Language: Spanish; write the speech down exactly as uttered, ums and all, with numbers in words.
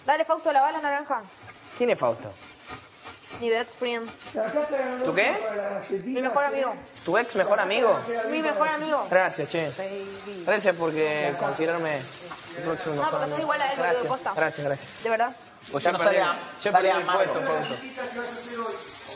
Dale, Fausto, la bala naranja. ¿Quién es Fausto? Mi best friend. ¿Tu qué? Mi mejor amigo. ¿Tu ex mejor amigo? Mi mejor amigo. Gracias, che. Gracias porque considerarme el próximo No, mejor porque amigo. sos igual a él, boludo, Gracias, posta. gracias, gracias. De verdad. Pues Ya yo no perdí, sale a- yo sale perdí a el mano. puesto, Fausto.